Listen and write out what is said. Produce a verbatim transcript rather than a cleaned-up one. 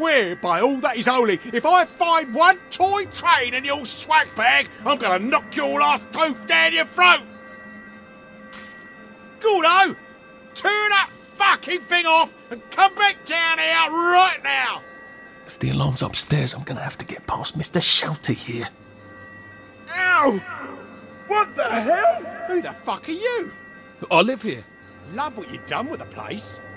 swear by all that is holy, if I find one toy train in your swag bag, I'm gonna knock your last tooth down your throat! Gordo, turn that fucking thing off and come back down here right now! If the alarm's upstairs, I'm gonna have to get past Mister Shouty here. Ow! What the hell? Who the fuck are you? I live here. Love what you've done with the place.